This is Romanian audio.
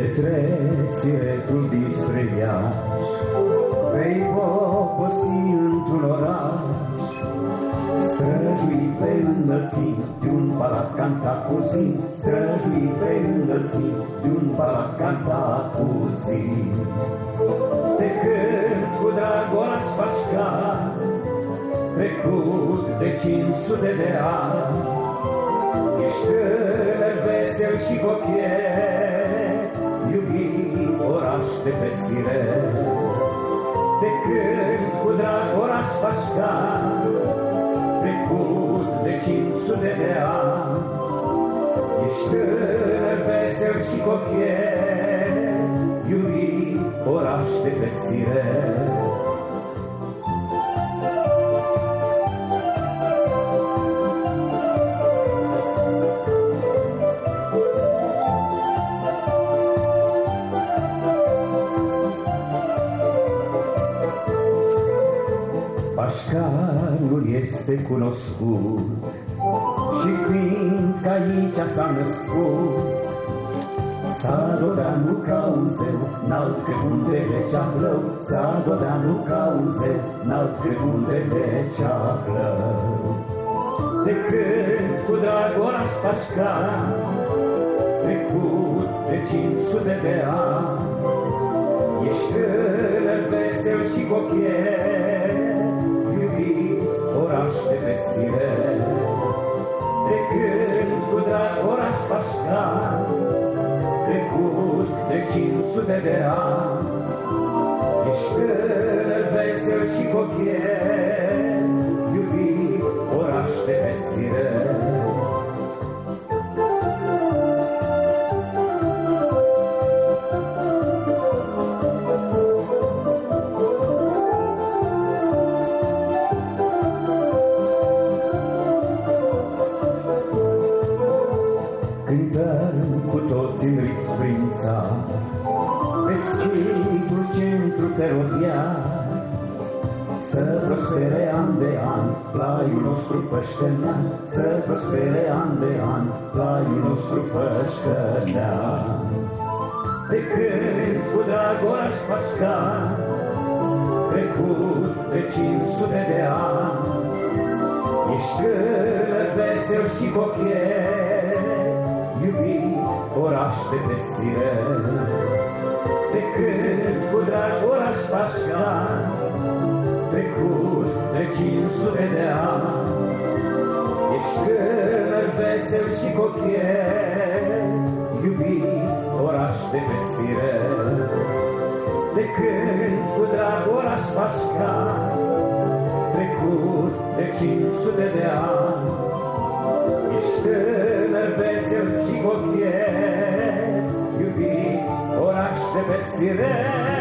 tresiretul dinspre Iași, vei poposi într-un oraș, străjui pe înălțim de un palat cantat cu zi, străjui pe înălțim de un palat cantat cu zi. De când cu Dragoraș Pașca, trecut de 500 de ani, ești tânăr, vesel și cochet, iubit oraș de pe sire. De când cu Dragoraș Pașca, trecut de 500 de ani, ești tânăr, vesel și cochet, iubit oraș de pe sire. Pașcarul este cunoscut și fiindcă aici s-a născut, Sadoveanu ca un zeu, n-alt că muntele cea plău, Sadoveanu ca un zeu, n-alt că muntele cea plău. De când cu Dragoraș Pașca, trecut de 500 de ani, ești tânăr, vesel și cochet, iubit oraș de pe sire. De când cu Dragoraș Pașca, trecut de 500 de ani, ești tânăr, vesel și cochet, iubit oraș de pe sire. Cântăm cu toți în ritm prin țară, pe schimbul centru feroviar, să prospere an de an plaiul nostru păștănean, să prospere an de an plaiul nostru păștănean. De când cu Dragoraș Pașca, trecut de 500 de ani, ești tânăr, vesel și cochet, iubit oraș de pe sire. De când cu Dragoraș Pașca, trecut de 500 de ani, ești tânăr, vesel și cochet, iubit oraș de pe sire. De când cu Dragoraș Pașca, trecut de 500 de ani, ești tânăr, vesel și cochet, iubit oraș de pe sire.